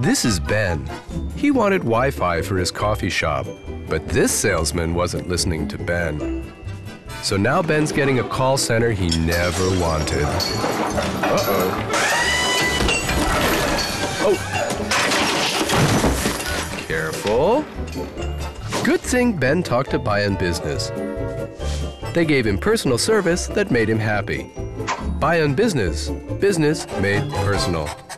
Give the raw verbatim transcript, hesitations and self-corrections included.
This is Ben. He wanted Wi-Fi for his coffee shop, but this salesman wasn't listening to Ben. So now Ben's getting a call center he never wanted. Uh-oh. Oh! Careful. Good thing Ben talked to Bayan Business. They gave him personal service that made him happy. Bayan Business. Business made personal.